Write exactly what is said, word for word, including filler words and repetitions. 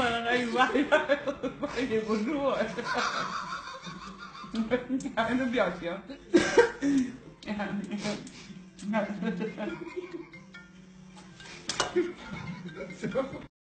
么了？哎呦妈呀！我忍不住，你看那表情，你看，你看，你看。